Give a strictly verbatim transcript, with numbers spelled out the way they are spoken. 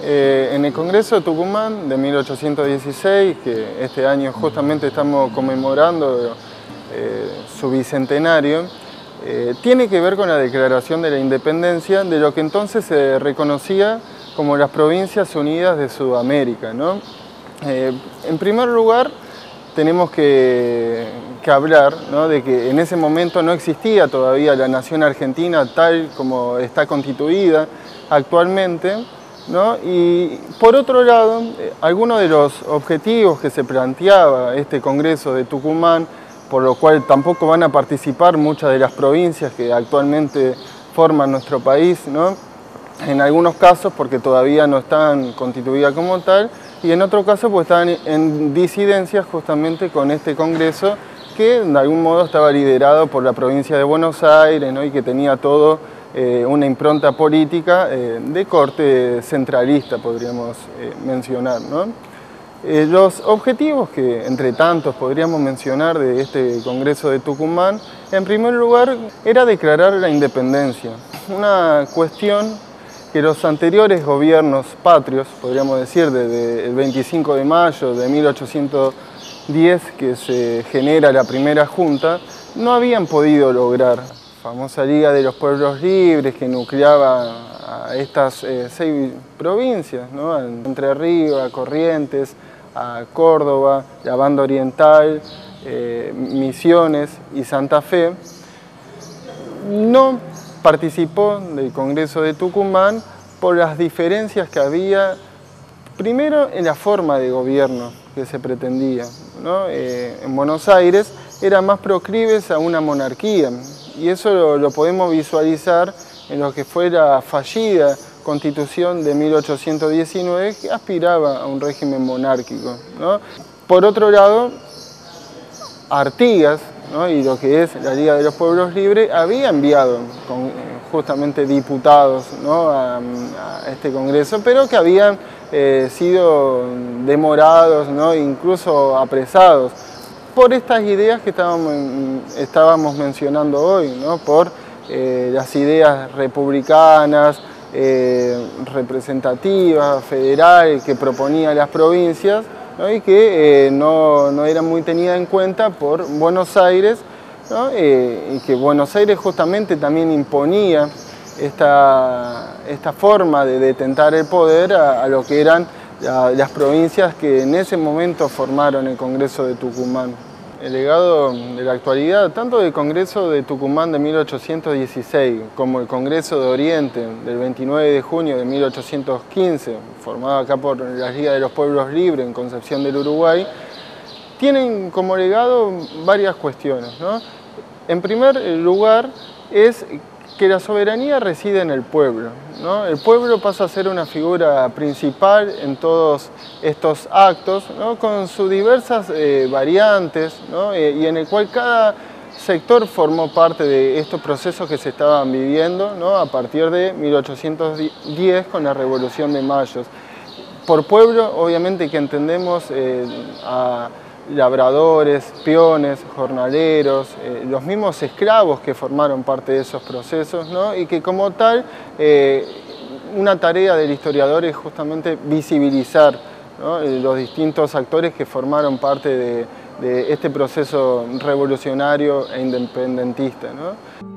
Eh, en el Congreso de Tucumán de mil ochocientos dieciséis, que este año justamente estamos conmemorando eh, su bicentenario, eh, tiene que ver con la declaración de la independencia de lo que entonces se reconocía como las Provincias Unidas de Sudamérica, ¿no? Eh, en primer lugar, tenemos que, que hablar, ¿no?, de que en ese momento no existía todavía la nación argentina tal como está constituida actualmente, ¿no? Y por otro lado, eh, algunos de los objetivos que se planteaba este Congreso de Tucumán, por lo cual tampoco van a participar muchas de las provincias que actualmente forman nuestro país, ¿no?, en algunos casos porque todavía no están constituidas como tal, y en otro caso pues estaban en disidencias justamente con este Congreso que de algún modo estaba liderado por la provincia de Buenos Aires, ¿no?, y que tenía todo eh, una impronta política eh, de corte centralista, podríamos eh, mencionar, ¿no? Eh, los objetivos que entre tantos podríamos mencionar de este Congreso de Tucumán, en primer lugar era declarar la independencia, una cuestión que los anteriores gobiernos patrios, podríamos decir, desde el veinticinco de mayo de mil ochocientos diez, que se genera la primera junta, no habían podido lograr. La famosa Liga de los Pueblos Libres, que nucleaba a estas eh, seis provincias, ¿no?, Entre Ríos, a Corrientes, a Córdoba, la Banda Oriental, eh, Misiones y Santa Fe, no participó del Congreso de Tucumán por las diferencias que había, primero en la forma de gobierno que se pretendía, ¿no? Eh, en Buenos Aires eran más proclives a una monarquía, y eso lo, lo podemos visualizar en lo que fue la fallida Constitución de mil ochocientos diecinueve, que aspiraba a un régimen monárquico, ¿no? Por otro lado, Artigas, ¿no?, y lo que es la Liga de los Pueblos Libres, había enviado con, justamente diputados, ¿no?, a, a este Congreso, pero que habían eh, sido demorados, ¿no?, incluso apresados por estas ideas que estábamos, estábamos mencionando hoy, ¿no?, por eh, las ideas republicanas, eh, representativas, federales, que proponían las provincias, ¿no?, y que eh, no, no eran muy tenidas en cuenta por Buenos Aires, ¿no?, eh, y que Buenos Aires justamente también imponía esta, esta forma de detentar el poder a, a lo que eran la, las provincias que en ese momento formaron el Congreso de Tucumán. El legado de la actualidad, tanto del Congreso de Tucumán de mil ochocientos dieciséis como el Congreso de Oriente del veintinueve de junio de mil ochocientos quince, formado acá por la Liga de los Pueblos Libres en Concepción del Uruguay, tienen como legado varias cuestiones, ¿no? En primer lugar es que la soberanía reside en el pueblo, ¿no? El pueblo pasa a ser una figura principal en todos estos actos, ¿no?, con sus diversas eh, variantes, ¿no?, eh, y en el cual cada sector formó parte de estos procesos que se estaban viviendo, ¿no?, a partir de mil ochocientos diez con la Revolución de Mayo. Por pueblo, obviamente que entendemos eh, a labradores, peones, jornaleros, eh, los mismos esclavos que formaron parte de esos procesos, ¿no?, y que como tal, eh, una tarea del historiador es justamente visibilizar, ¿no?, los distintos actores que formaron parte de, de este proceso revolucionario e independentista, ¿no?